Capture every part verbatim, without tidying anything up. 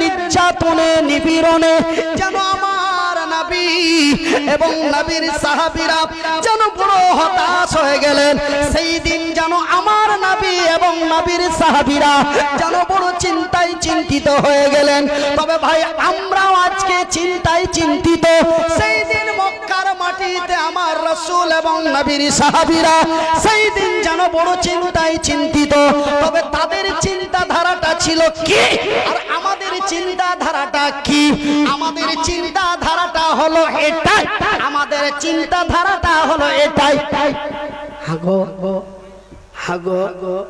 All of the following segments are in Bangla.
নির্যাতনে নিপীড়নে যেন আমার নবী এবং নবীর সাহাবীরা যেন বড় হতাশ হয়ে গেলেন। সেই দিন যেন আমার নবী এবং নবীর সাহাবীরা যেন বড় চিন্তায় চিন্তিত হয়ে গেলেন। তবে ভাই আমরাও আজকে চিন্তায় চিন্তিত। সেই দিন মক্কার মাটিতে আমার রাসূল এবং নবীর সাহাবীরা সেই দিন যেন বড় চিন্তায় চিন্তিত। তবে তাদের চিন্তাধারাটা ছিল কি আর আমাদের চিন্তাধারাটা কি? আমাদের চিন্তাধারাটা হলো এটাই, আমাদের চিন্তাধারাটা হলো এটাই, হাগো হাগো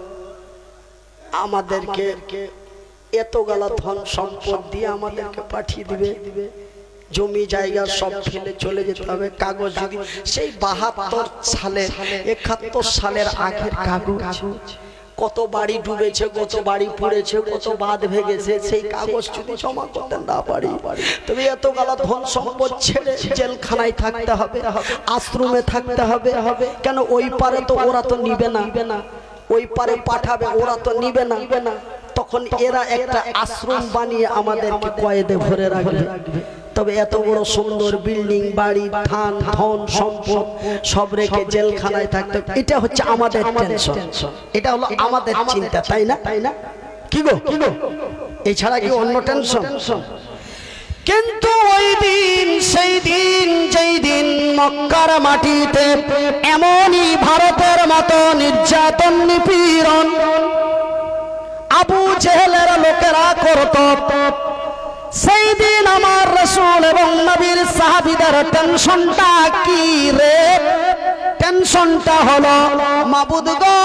আমাদেরকে এতগুলা ধন সম্পদ দিয়ে আমাদেরকে পাঠিয়ে দিবে, জমি জায়গা সব ফেলে চলে যেতে হবে। কাগজ যদি সেই বাহাত্তর সালে একাত্তর সালের আগের কাগজ, কত বাড়ি ডুবেছে, কত বাড়ি পড়েছে, কত বাঁধ ভেঙেছে, সেই কাগজ যদি জমা করতে না পারি তবে এত গালা ধন সম্পদ ছেড়ে জেলখানায় থাকতে হবে, আশ্রমে থাকতে হবে। কেন ওই পারে তো ওরা তো নিবে না, ওই পারে পাঠাবে, ওরা তো নিবে না। তখন এরা একটা আশ্রম বানিয়ে আমাদেরকে কয়েদে ভরে রাখবে। তবে এত বড় সুন্দর বিল্ডিং, বাড়ি, ধান, ধন সম্পদ সব রেখে জেলখানায় থাকতে, এটা হচ্ছে আমাদের টেনশন, এটা হলো আমাদের চিন্তা, তাই না? তাই না কি গো? এছাড়া কি অন্য টেনশন? কিন্তু ওই দিন, সেই দিন, যেই দিন মক্কার মাটিতে এমনই ভারতের মতো নির্যাতন নিপীড়ন আবু জেহেলের লোকেরা করত, সেই দিন আমার রাসূল এবং নবীর সাহাবীদের টেনশনটা কি রে? টেনশনটা হলো মাবুদ গো,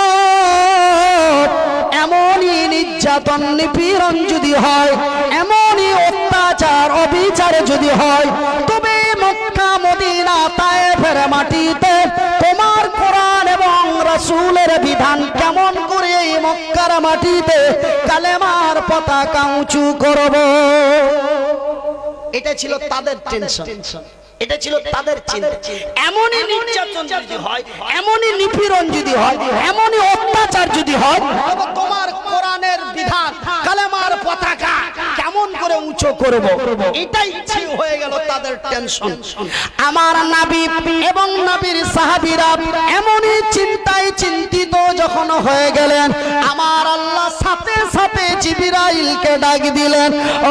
এমনই নির্যাতন নিপীড়ন যদি হয়, এমনই অত্যাচার অবিচার যদি হয়, তবে মক্কা মদিনা তায়েফের মাটিতে তোমার কোরআন এবং রাসূলের বিধান কেমন করে এই মক্কার মাটিতে কালেমার পতাকা উঁচু করব? এটা ছিল তাদের টেনশন, এটা ছিল তাদের চিন্তা। এমনই নির্যাতন যদি হয়, এমনই নিপীড়ন যদি হয়, এমনই অত্যাচার যদি হয়, তবে তোমার কোরআনের বিধান কালেমার পতাকা কেমন করে উঁচু করব, এটাই ছিল হয়ে গেল তাদের টেনশন। আমার নবী এবং নবীর সাহাবীরা এমনই চিন্তায় চিন্তিত যখন হয়ে গেলেন, আমার আল্লাহ সাথে সাথে জিবরাইলকে ডাক দিলেন, ও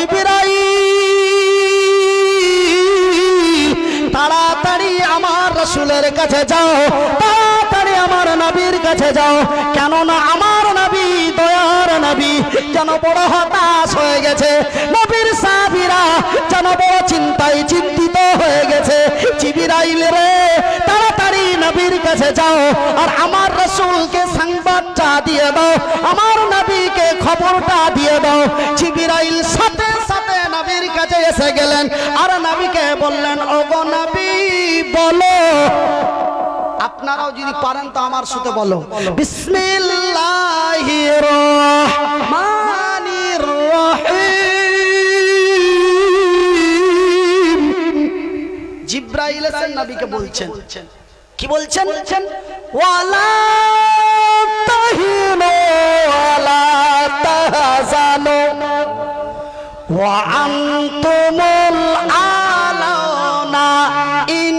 জিবরাইল তাড়াতাড়ি আমার রাসূলের কাছে যাও, তাড়াতাড়ি আমার নবীর কাছে যাও, কেননা আমার নবী দয়ার নবী যেন বড় হতাশ হয়ে গেছে, নবীর সাহাবীরা যেন বড় চিন্তায় চিন্তিত হয়ে গেছে। জিবরাইল রে তাড়াতাড়ি নবীর কাছে যাও আর আমার রাসূলকে সংবাদটা দিয়ে দাও, আমার নবীকে খবরটা দিয়ে দাও। জিবরাইল সাথে সাথে নবীর কাছে এসে গেলেন আর নবীকে বললেন, ওগো নবী বলো। আপনারাও যদি পারেন তো আমার সাথে বলো, বিসমিল্লাহির রহমানির রহিম। জিবরাইল এসে নবীকে বলছেন, কি বলছেন? ওয়ালা তাহিনু ওয়ালা তাহজানু ওয়া আনতুমুল আলাউনা ইন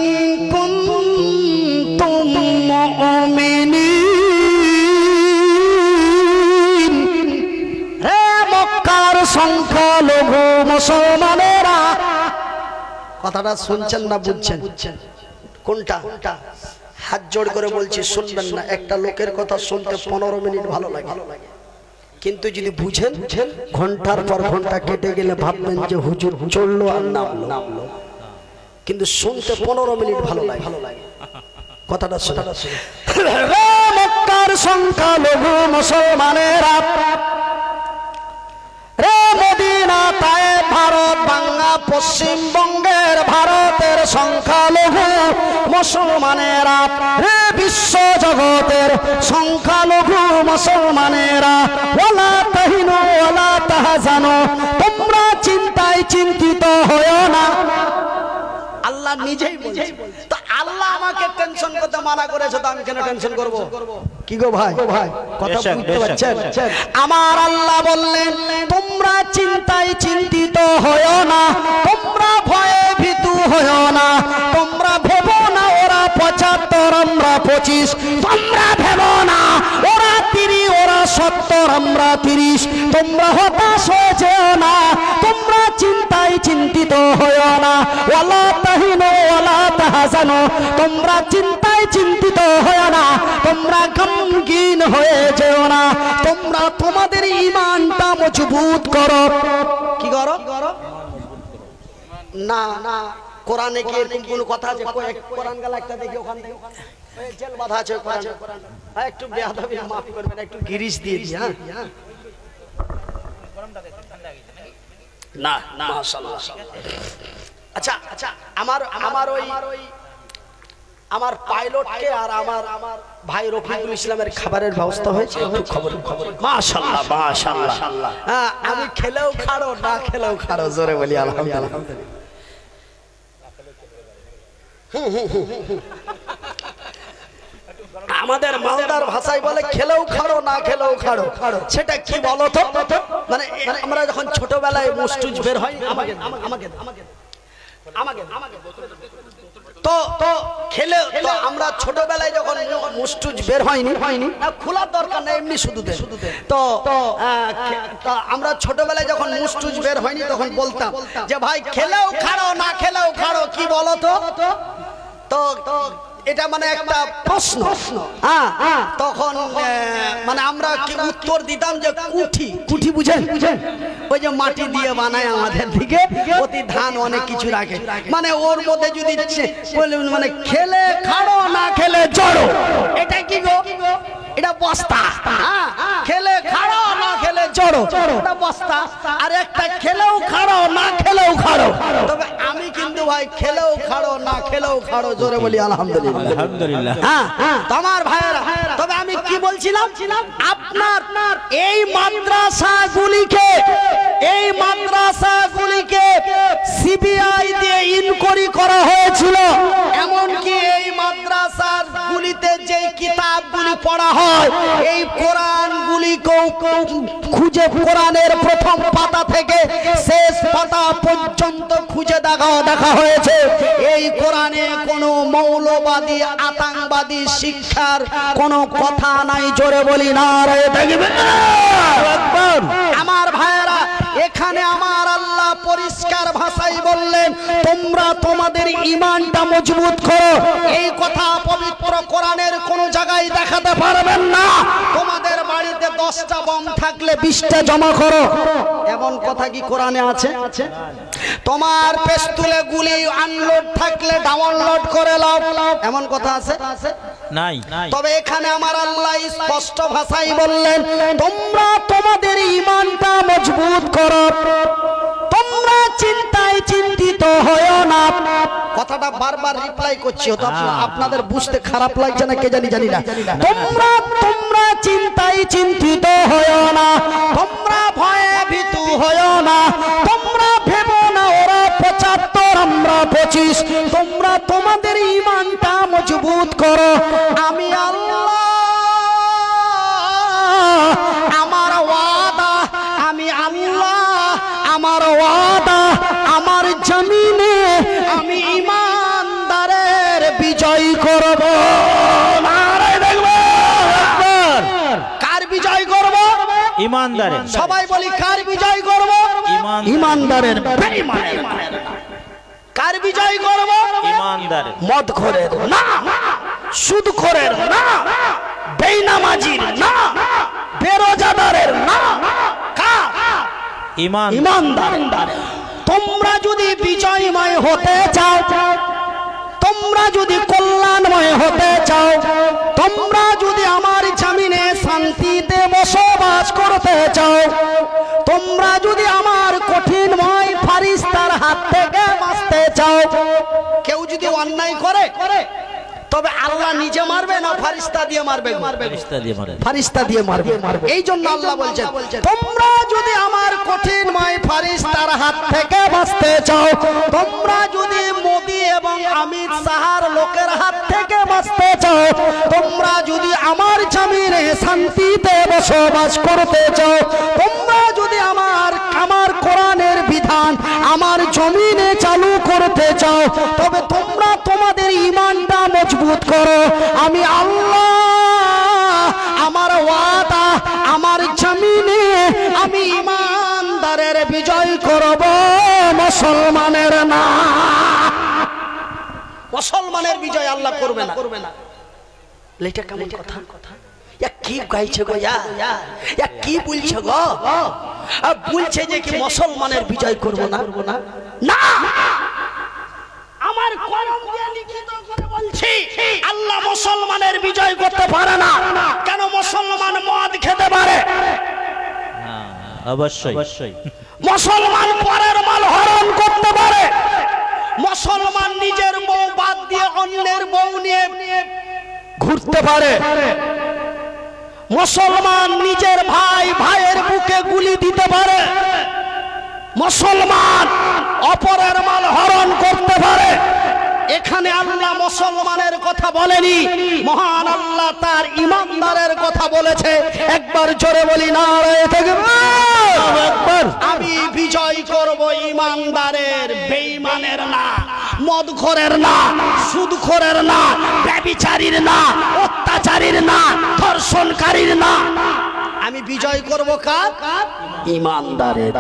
কুনতুম মুমিনিন। হে মক্কার সংখ্যালঘু মুসলমানেরা, কথাটা শুনছেন না বুঝছেন? কোনটা? হাত জোড় করে বলছি, শুনবেন না। একটা লোকের কথা শুনতে পনেরো মিনিট ভালো লাগে, কিন্তু যদি বুঝেন ঘন্টার পর ঘন্টা কেটে গেলে ভাববেন যে হুজুর চললো আর নামলো, কিন্তু শুনতে পনেরো মিনিট ভালো লাগে। কথাটা শুনে, মক্কার সংখ্যালঘু মুসলমানেরা, রে মদিনা তায়েফ ভারত বাংলা পশ্চিমবঙ্গের ভারতের সংখ্যালঘু মুসলমানেরা, রে বিশ্ব জগতের সংখ্যালঘু মুসলমানেরা, ওয়ালা তাহিনু ওয়ালা তাহজানু, তোমরা চিন্তায় চিন্তিত হয়ো না। আল্লাহ নিজেই বলছে, তো আল্লাহ আমাকে টেনশন করতে মানা করেছে, তো আমি কেন টেনশন করব? কি গো ভাই, কথা বুঝতে পারছেন? আমার আল্লাহ বললেন তোমরা চিন্তায় পঁচিশ। তোমরা ভেবো না ওরা তিরিশ ওরা সত্তর আমরা তিরিশ, তোমরা হতাশ হয়ে যেও না, তোমরা চিন্তায় চিন্তিত হয়েও না। ওয়ালা তাহিনু ওয়ালা তাহজানু, তোমরা চিন্তায় চিন্তিত হয়েও না, তোমরা গমগীন হয়ে যেও না, তোমরা তোমাদের ঈমানটা মজবুত করো। কি করো? না না কোরআনে কি এরকম কোনো কথা আছে? কোরআন গালা একটা দেখি ওখান থেকে জেল বাঁধা আছে কোরআনে। হ্যাঁ একটু বেয়াদবি মাফ করবেন, একটু গিরিশ দিয়ে দিই। হ্যাঁ না না মাশাআল্লাহ। আচ্ছা আচ্ছা আমার আমার ওই আমার পাইলটকে আর আমার আমার ভাই রফিকুল ইসলামের খাবারের ব্যবস্থা হয়েছে, একটু খবর খবর। মাশাআল্লাহ মাশাআল্লাহ। হ্যাঁ আমি খেলেও খাড়ো না খেলেও খাড়ো, জোরে বলি আলহামদুলিল্লাহ। আমাদের মালদার ভাষায় বলে খেলেও খাড়ো না খেলেও খাড়ো। সেটা কি বলো তো? মানে আমরা যখন ছোটবেলায় মুস্টুজ বের হয় আমাকে আমাকে আমাকে আমাকে তো তো খেলে তো আমরা ছোটবেলায় যখন মুস্টুজ বের হয়নি হয়নি খোলার দরকার নেই, এমনি শুধু দে তো আমরা ছোটবেলায় যখন মুস্টুজ বের হয়নি তখন বলতাম যে ভাই খেলেও খাড়ো না খেলেও খাড়ো, কি বলো তো? তো এটা মানে একটা প্রশ্ন। হ্যাঁ তখন মানে আমরা কি উত্তর দিতাম যে কুঠি। কুঠি বুঝেন? ওই যে মাটি দিয়ে বানায় আমাদের দিকে, অতি ধান অনেক কিছু রাখে, মানে ওর মধ্যে যদি মানে খেলে খাড়ো না খেলে জড়ো, এটা কি গো? এটা বস্তা। হ্যাঁ খেলে খাড়ো না খেলে জড়ো, এটা বস্তা। আর একটা খেলেও খাড়ো না খেলেও খাড়ো। তবে আমি কিন্তু ভাই খেলেও খাড়ো না খেলেও খাড়ো, জোরে বলি আলহামদুলিল্লাহ আলহামদুলিল্লাহ। হ্যাঁ তোমার ভাইয়েরা, তবে আমি কি বলছিলাম, আপনার এই মাদ্রাসাগুলিকে এই মাদ্রাসাগুলিকে সিবিআই দিয়ে ইনকোয়ারি করা হয়েছিল। এমনকি এই মাদ্রাসার গুলিতে যে কিতাবগুলি পড়া হয় এই কোরআনগুলিকেও খুঁজে কোরআনের প্রথম পাতা থেকে শেষ পাতা পর্যন্ত খুঁজে দেখা দেখা হয়েছে। এই কোরআনে কোনো মৌলবাদী আতঙ্কবাদী শিক্ষার কোনো কথা নাই, জোরে বলি না রে দেখবে। আমার ভাইয়েরা, এখানে আমার আল্লাহ পরিষ্কার ভাষায় বললেন তোমরা তোমাদের ঈমানটা মজবুত করো। এই কথা পবিত্র কোরআনের কোন জায়গায় দেখাতে পারবেন না। তোমাদের বাড়িতে দশটা বম থাকলে বিশটা জমা করো, এমন কথা কি কোরআনে আছে? তোমার পেস্তুলে গুলি আনলোড থাকলে ডাউনলোড করে নাও, এমন কথা আছে? নাই। তবে এখানে আমার আল্লাহ স্পষ্ট ভাষায় বললেন তোমরা তোমাদের ঈমানটা মজবুত করো, তোমরা চিন্তায় চিন্তিত হয়ো না। কথাটা বারবার রিপ্লাই করছি, হয়তো আপনাদের বুঝতে খারাপ লাগছে না, কে জানি জানি না। তোমরা তোমরা চিন্তায় চিন্তিত হয়ো না, তোমরা ভয়ে ভীতু হয়ো না, তোমরা ভেবো না ওরা পঁচাত্তর আমরা পঁচিশ, তোমরা তোমাদের ঈমানটা মজবুত করো। আমি আল্লাহ আমার ওয়াদা, আমি আল্লাহ আমার ওয়াদা, আমার জমিনে আমি ঈমানদারের বিজয় করব। কার বিজয় করব? ঈমানদারের। সবাই বলি কার বিজয় করব? ঈমানদারের। কার বিজয় করব? ঈমানদারের। মদখোরের না, সুদখোরের না, বেঈমাজির না, বেরোজাদারের না, কার? ঈমানদার। তোমরা যদি বিজয়ময় হতে চাও, তোমরা যদি কল্যাণময় হতে চাও, তোমরা যদি আমার জমিনে শান্তিতে বসবাস করতে চাও, তোমরা যদি আমার কঠিনময় ফারিস্তার হাত থেকে বাঁচতে চাও। কেউ যদি অন্যায় করে তবে আল্লাহ নিজে মারবে না ফারিস্তা দিয়ে মারবে? ফারিস্তা দিয়ে মারবে। ফারিস্তা দিয়ে মারবে। এই জন্য আল্লাহ বলছেন তোমরা যদি আমার কঠিনময় ফারিস্তার হাত থেকে বাঁচতে চাও, তোমরা যদি মোদি এবং অমিত শাহর লোকের হাত থেকে বাঁচতে চাও, তোমরা যদি আমার জমিনে শান্তিতে বসবাস করতে চাও, তোমরা যদি আমার আমার কোরআনের বিধান আমার জমিনে চালু করতে চাও, তবে তোমরা তোমাদের ঈমানটা মজবুত করো। আমি আল্লাহ মুসলমানের না। মুসলমানের বিজয় আল্লাহ করবে না, করবে না। এটা কেমন কথা? কি গাইছে গো, কি বলছে গো? বলছে যে কি মুসলমানের বিজয় করবো না, না। আমার কলম দিয়ে লিখিত করে বলছি আল্লাহ মুসলমানের বিজয় করতে পারে না। কেন? মুসলমান মদ খেতে পারে, অবশ্যই অবশ্যই। মুসলমান পরের মাল হরণ করতে পারে, মুসলমান নিজের বউ বাদ দিয়ে অন্যের বউ নিয়ে ঘুরতে পারে, মুসলমান নিজের ভাই ভাইয়ের বুকে গুলি দিতে পারে, মুসলমান অপরের মাল হরণ করতে পারে। এখানে আল্লাহ মুসলমানের কথা বলেনি, মহান আল্লাহ তার ইমানদারের কথা বলেছে। একবার জোরে বলি নারায়ে তাকবীর। আমি বিজয় করব ইমানদারের, বেঈমানের না, মদখোরের না, সুদখোরের না, ব্যভিচারীর না, অত্যাচারীর না, ধর্ষণকারীর না। আমি বিজয় করব কার? ইমানদারের।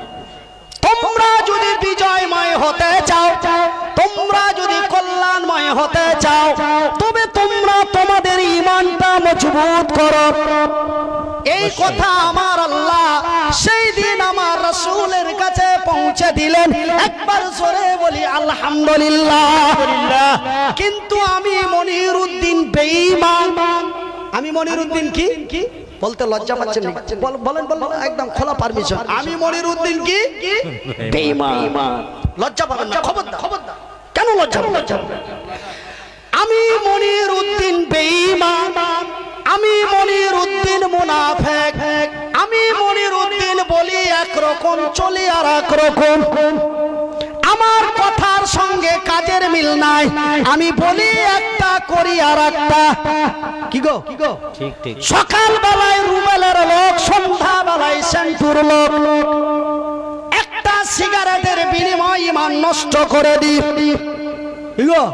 তোমরা যদি বিজয়ময় হতে চাও, তোমরা যদি কল্যাণময় হতে চাও, তবে তোমরা তোমাদের ঈমানটা মজবুত করো। এই কথা আমার আল্লাহ সেই দিন আমার রাসূলের কাছে পৌঁছে দিলেন। একবার জোরে বলি আলহামদুলিল্লাহ। কিন্তু আমি মনিরউদ্দিন বেঈমান। আমি মনিরউদ্দিন কি কি বলতে লজ্জা পাচ্ছেন? বলেন বলেন, একদম খোলা পারমিশন। আমি মনিরউদ্দিন কি বেঈমান। লজ্জা পাবেন না, খবরদার খবরদার। কেন লজ্জা পাবেন? আমি মনিরউদ্দিন বেঈমান, আমি মনিরউদ্দিন মুনাফিক, আমি মনিরউদ্দিন বলি একরকম, চলি আর একরকম। আমার কথার সঙ্গে কাজের মিল নাই। আমি বলি একটা, করি আর একটা। কি গো কি গো? ঠিক ঠিক। সকাল বেলায় রুবেলের লোক, সন্ধ্যা বেলায় সেন্টুর লোক। একটা সিগারেটের বিনিময়ে ঈমান নষ্ট করে দি। কি গো?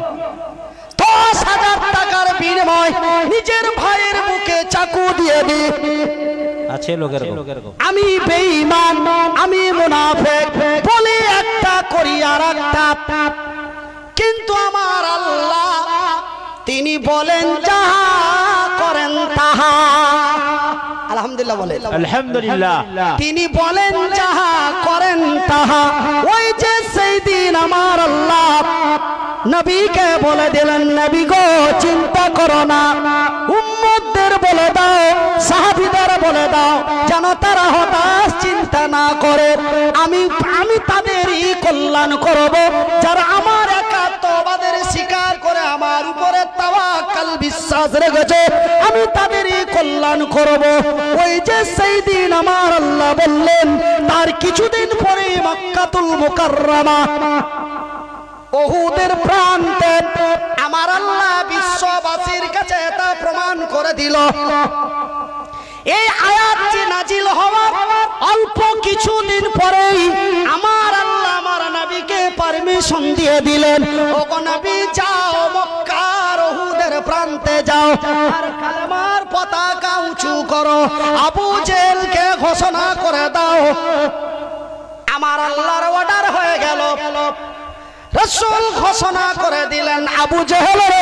দশ হাজার টাকার বিনিময় নিজের ভাইয়ের বুকে চাকু দিয়ে দি। আছে লোকের। আমি বেঈমান, আমি মুনাফিক, বলি একটা, করি আর একটা। কিন্তু আমার আল্লাহ তিনি বলেন যাহা করেন তাহা। আলহামদুলিল্লাহ বলেন আলহামদুলিল্লাহ। তিনি বলেন যাহা করেন তাহা। ওই যে সেই দিন আমার আল্লাহ নবীকে বলে দিলেন, নবী গো চিন্তা করো না, উম্মতদের বলে দাও, সাহাবীদের বলে দাও যেন তারা হতাশ চিন্তা না করে। আমি আমি তাদেরই কল্যাণ করব যারা আমার একাত্মবাদের স্বীকার করে আমার উপরে তাওয়াক্কুল বিশ্বাস রেখেছে। আমি তাদেরই কল্যাণ করব। ওই যে সেই দিন আমার আল্লাহ বললেন, তার কিছুদিন পরে মক্কাতুল মুকাররমা উহুদের প্রান্তে আমার আল্লাহ বিশ্ববাসীর কাছে এটা প্রমাণ করে দিল। এই আয়াতটি নাজিল হওয়ার অল্প কিছুদিন পরেই আমার আল্লাহ আমার নবীকে পারমিশন দিয়ে দিলেন, ওগো নবী যাও মক্কার উহুদের প্রান্তে যাও আর কালেমার পতাকা উঁচু করো, আবু জেহেলকে ঘোষণা করে দাও। আমার আল্লাহর অর্ডার হয়ে গেল। রাসূল ঘোষণা করে দিলেন, আবু জেহেল রে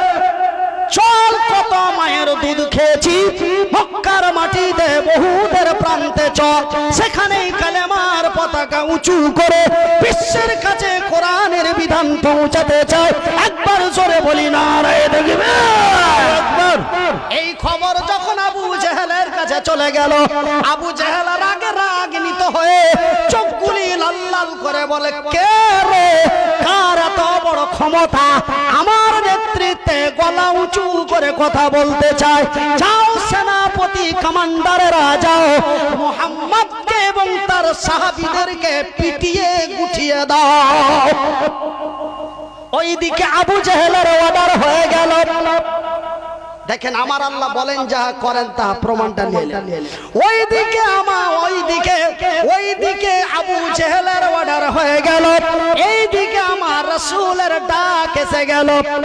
চল, কত মায়ের দুধ খেয়েছি, মক্কার মাটিতে বহুদের প্রান্তে চল, সেখানেই কালেমার পতাকা উঁচু করে বিশ্বের কাছে কোরআনের বিধান পৌঁছাতে চাই। একবার জোরে বলি নারায়ে তাকবীর। এই খবর যখন আবু জেহেলের কাছে চলে গেল, আবু জেহেল রাগে রাগান্বিত হয়ে চোখগুলি লাল লাল করে বলে, কে রে, কার এত বড় ক্ষমতা আমার নেতৃত্বে গলা উঁচু করে কথা বলতে চায়? যাও সেনাপতি কমান্ডারেরা যাও, মুহাম্মদকে এবং তার সাহাবীদেরকে পিটিয়ে গুটিয়ে দাও। ওইদিকে আবু জেহেলের অর্ডার হয়ে গেল। দেখেন আমার আল্লাহ বলেন যা করেন তা প্রমাণটা নিলেন। ওইদিকে আমার ওইদিকে ওইদিকে আবু জেহেলের অর্ডার হয়ে গেল, এইদিকে আমার রাসূলের ডাক এসে গেল।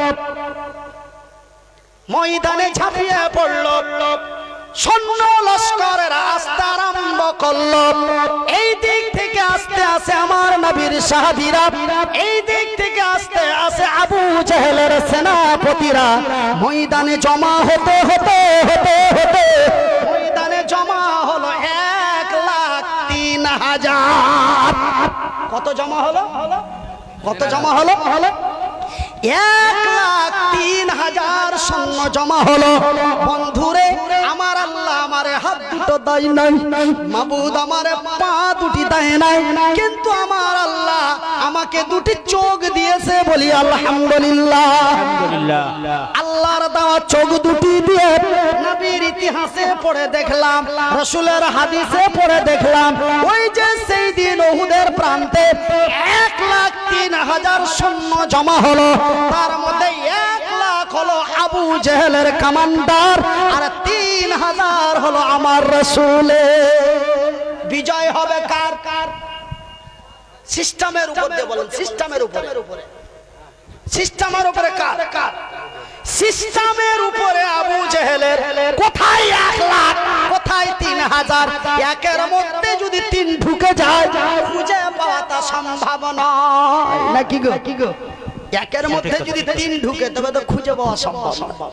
ময়দানে ঝাঁপিয়ে পড়ল, সৈন্য লস্করের আস্তে আরম্ভ করল। এই দিক থেকে আস্তে আস্তে আমার নবীর সাহাবীরা, এই দিক থেকে আসতে আসে আবু জেহেলের সেনাপতিরা ময়দানে জমা হতে হতে হতে হতে ময়দানে জমা হলো এক লাখ তিন হাজার। কত জমা হলো? কত জমা হলো? এক লাখ তিন হাজার সৈন্য জমা হলো। বন্ধুরে আমার আল্লাহ আমারে হাত দুটো দেয় নাই, মাবুদ আমারে পা দুটি দেয় নাই, কিন্তু আমার আল্লাহ আমাকে দুটি চোখ দিয়েছে, বলি আলহামদুলিল্লাহ। আলহামদুলিল্লাহ। আল্লাহর দেওয়া চোখ দুটি দিয়ে নবীর ইতিহাসে পড়ে দেখলাম, রাসূলের হাদিসে পড়ে দেখলাম, ওই যে সেই দিন উহুদের প্রান্তে এক লাখ তিন হাজার সৈন্য জমা হলো, তার মধ্যে এক লাখ হলো আবু জেহেলের কমান্ডার, আর তিন হাজার হলো আমার রাসূলের। বিজয় হবে কার? কার সিস্টেমের উপর দিয়ে বলেন, সিস্টেমের উপরে। সিস্টেমের উপরে কার? কার সিস্টেমের উপরে আবু জেহেলের। কোথায় এক লাখ, কোথায় তিন হাজার? একের মধ্যে যদি তিন ঢুকে যায় খুঁজে পাওয়াটা সম্ভব নয়, নাকি গো? কি গো? একের মধ্যে যদি তিন ঢুকে তবে তো খুঁজে পাওয়া সম্ভব নয়।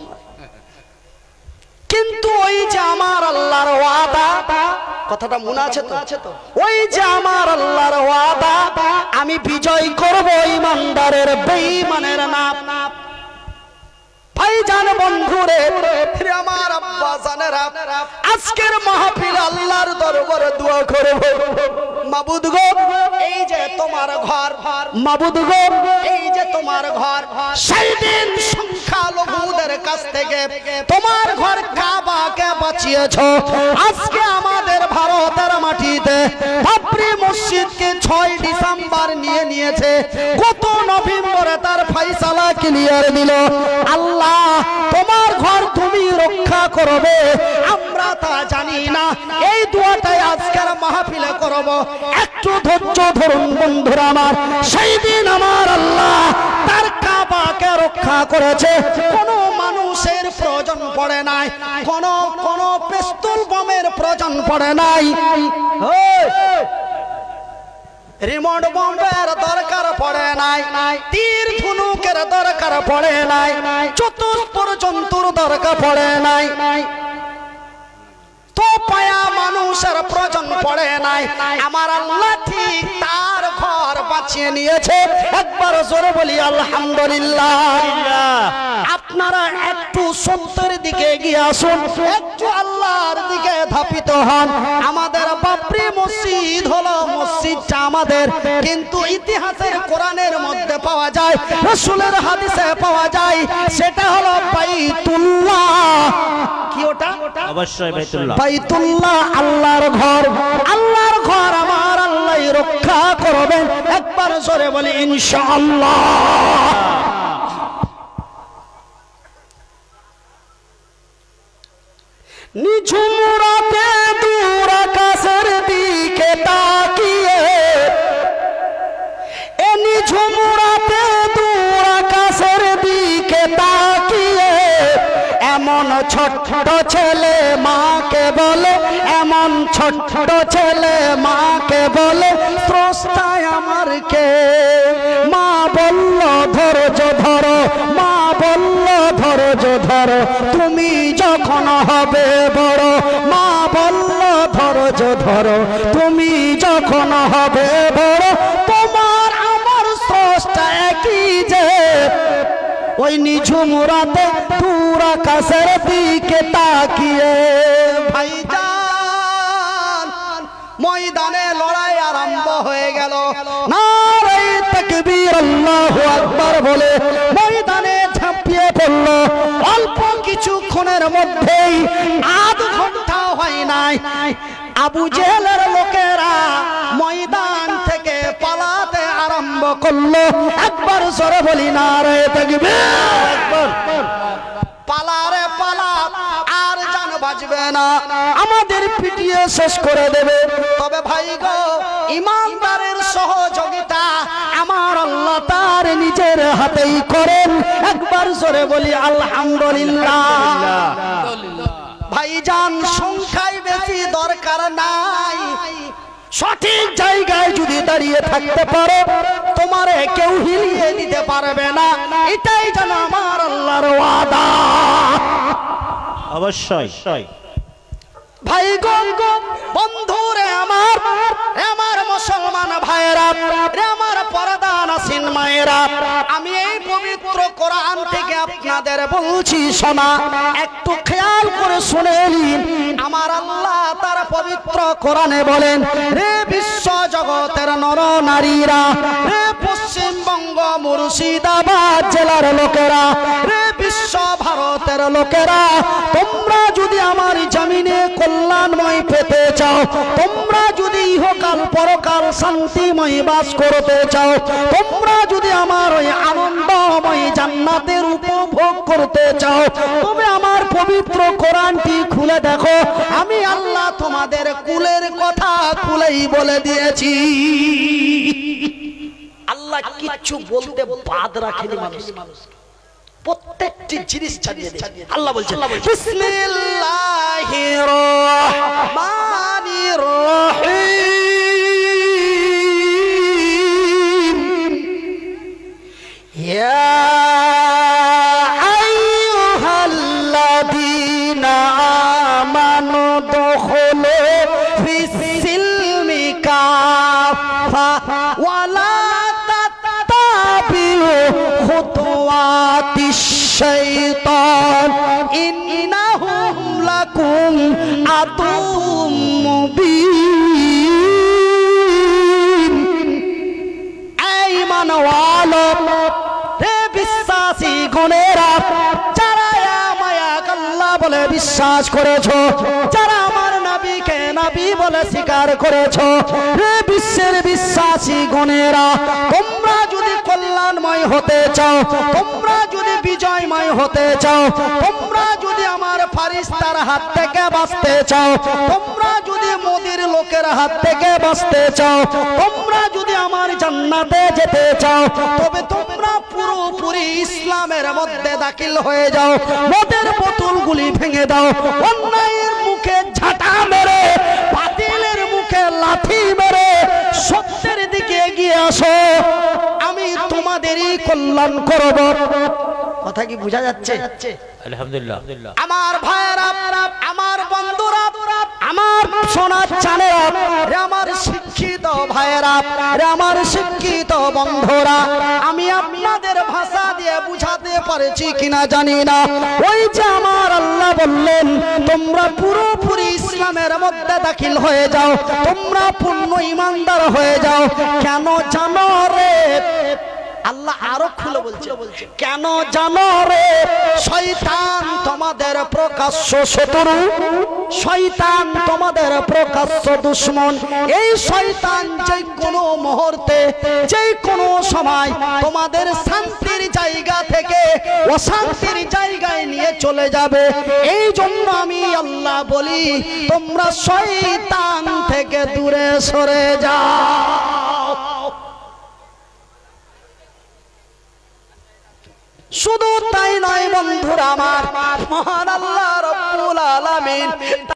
কিন্তু ওই যে আমার আল্লাহর ওয়াদা, কথাটা মনে আছে তো? ওই যে আমার আল্লাহর ওয়াদা, আমি বিজয় করব ইমানদারের বেঈমানের নাম। ভাইজান বন্ধুরে, আমার আব্বা জানেরা, আজকের মাহফিল আল্লাহর দরবারে দোয়া করব, মাবুদ গো এই যে তোমার ঘর, মাবুদ গো এই যে তোমার ঘর, সেই দিন সংখ্যালঘুদের কাছ থেকে তোমার ঘর কাবাকে বাঁচিয়েছো, আজকে আমাদের ভারতের মাটিতে বাবরি মসজিদকে ছয় ডিসেম্বর নিয়ে নিয়েছে, কত নভেম্বরে তার ফয়সালা ক্লিয়ার দিল। আল্লাহ তোমার ঘর তুমি রক্ষা করবে, আমরা তা জানি না, এই দোয়াটাই আজকের মাহফিলে করব। একটু ধৈর্য ধরুন বন্ধুরা আমার, সেই দিন আমার আল্লাহ তার কাবাকে রক্ষা করেছে, কোনো মানুষের প্রয়োজন পড়ে নাই, কোন কোন পিস্তল বোমের প্রয়োজন পড়ে নাই, রিমোট বম্বের দরকার পড়ে নাই, তীর ধনুকের দরকার পড়ে নাই, চতুষ্পর জন্তুর দরকার পড়ে নাই, তো পায়া মানুষের প্রয়োজন পড়ে নাই। আমার আল্লাহ ঠিক তার ঘর বাঁচিয়ে নিয়েছে। একবার জোরে বলি আলহামদুলিল্লাহ। আপনারা একটু সত্যের দিকে এগিয়ে আসুন, একটু আল্লাহর দিকে ধাপিত হন। আমাদের বাবরি মসজিদ হলো মসজিদটা আমাদের, কিন্তু ইতিহাসের কোরআনের মধ্যে পাওয়া যায়, রাসূলের হাদিসে পাওয়া যায়, সেটা হলো বাইতুল্লাহ। কি ওটা? অবশ্যই বাইতুল্লাহ। বাইতুল্লাহ আল্লাহর ঘর, আল্লাহর ঘর আমার আল্লাহ রক্ষা করবেন। একবার জোরে বলি ইনশাআল্লাহ। নিঝুম রাতে দূর আকাশের দিকে তাকিয়ে, এ নিঝুম রাতে দূর আকাশের দিকে তাকিয়ে, এমন ছোট্ট ছেলে মাকে বলে, এমন ছোট্ট ছেলে মাকে বলে স্রষ্টায় আমার কে? মা বলল ধৈর্য ধরো, মা বলল ধৈর্য ধরো, তুমি যখন হবে বড়, মা বলল ধৈর্য ধরো, তুমি যখন হবে বড়, তোমার আমার স্রষ্টা একই যে। ওই নিঝুম রাতে দূর আকাশের দিকে তাকিয়ে, ভাইজান ময়দানে লড়াই আরম্ভ হয়ে গেল। নারে তাকবীর, আল্লাহু আকবার বলে ময়দানে ঝাঁপিয়ে পড়ল। অল্প কিছুক্ষণের মধ্যেই, আধ ঘন্টা হয় নাই, আবু জেহেলের লোকেরা ময়দান থেকে পালাতে আরম্ভ করলো। একবার জোরে বলি নারে তাকবীর। পালারে পালা, আর জান বাঁচবে না, আমাদের পিটিয়ে শেষ করে দেবে। তবে ভাই গো, ইমানদারের সহযোগিতা আমার আল্লাহ তার নিজের হাতেই করেন। একবার জোরে বলি আলহামদুলিল্লাহ। ভাইজান সংখ্যায় বেশি দরকার নাই, সঠিক জায়গায় যদি দাঁড়িয়ে থাকতে পারো তোমারে কেউ হিলিয়ে দিতে পারবে না, এটাই যেন আমার আল্লাহর ওয়াদা। অবশ্যই ভাই গো, বন্ধুরে আমার, আমার মুসলমান ভাইয়েরা, আমার পর্দা নাসিন মায়েরা, আমি এই পবিত্র কোরআন থেকে আপনাদের বলছি শোনা, একটু খেয়াল করে শুনে নিন। আমার আল্লাহ তার পবিত্র কোরআনে বলেন, রে বিশ্ব জগতের নর নারীরা, রে পশ্চিমবঙ্গ মুর্শিদাবাদ জেলার লোকেরা, রে বিশ্ব ভারতের লোকেরা, তোমরা যদি আমার জমিনে কল্যাণময় পেতে চাও, তোমরা যদি ইহকাল পরকাল শান্তিময় বাস করতে চাও, তোমরা যদি আমার ওই আনন্দময় জান্নাতের উপভোগ করতে চাও, তবে আমার পবিত্র কোরআনটি খুলে দেখো। আমি আল্লাহ তোমাদের কুলের কথা খুলেই বলে দিয়েছি। আল্লাহ কিচ্ছু বলতে বাদ রাখেনি মানুষ, প্রত্যেকটি জিনিস জানিয়ে দিয়েছে। আল্লাহ বলছেন বিসমিল্লাহির রহমানির রহিম, ইয়া আইয়ুহাল্লাযীনা আমানু দুখুলু ফিস-সিলমি কাফা ওয়া লা তাত্তাবিউ খুতুওয়াতিশ শাইতান ইন্নাহু লাকুম আদুউম মুবিন। এই মানওয়ালো, রে বিশ্বাসী গণেরা, যারা মায়া আল্লাহ বলে বিশ্বাস করেছো, যারা আমার নবীকে নবী বলে স্বীকার করেছো, রে বিশ্বের বিশ্বাসী গণেরা, তোমরা যদি কল্যাণময় হতে চাও, তোমরা যদি বিজয়ময় হতে চাও, তোমরা যদি আমার ফারিস্তার হাত থেকে বাঁচতে চাও, তোমরা যদি মোদির লোকের হাত থেকে বাঁচতে চাও, তোমরা যদি আমার জান্নাতে যেতে চাও, তবে তোমরা পুরোপুরি ইসলামের মধ্যে দাখিল হয়ে যাও। মদের বোতলগুলি ভেঙে দাও, অন্যায়ের মুখে ঝাঁটা মেরে, বাতিলের মুখে লাথি মেরে সত্যের দিকে এগিয়ে আসো, আমি তোমাদেরই কল্যাণ করব। কথা কি বোঝা যাচ্ছে? আলহামদুলিল্লাহ। আমার ভাইয়েরা, আমার বন্ধুরা, আমার সোনার চানেরা, আমার শিক্ষিত ভাইয়েরা, আমার শিক্ষিত বন্ধুরা, আমি আপনাদের ভাষা দিয়ে বুঝাতে পারছি কিনা জানি না। ওই যে আমার আল্লাহ বললেন, তোমরা পুরোপুরি ইসলামের মধ্যে দাখিল হয়ে যাও, তোমরা পূর্ণ ইমানদার হয়ে যাও। কেন জানো রে? আল্লাহ আরো খুলে বলছে, কেন জানো রে? শয়তান তোমাদের প্রকাশ্য শত্রু, শয়তান তোমাদের প্রকাশ্য দুশমন। এই শয়তান যে কোনো মুহূর্তে, যে কোনো সময় তোমাদের শান্তির জায়গা থেকে অশান্তির জায়গায় নিয়ে চলে যাবে। এই জন্য আমি আল্লাহ বলি, তোমরা শয়তান থেকে দূরে সরে যাও। শুধু তাই নয় বন্ধুরা আমার, মহান আল্লাহ রব্বুল আলামিন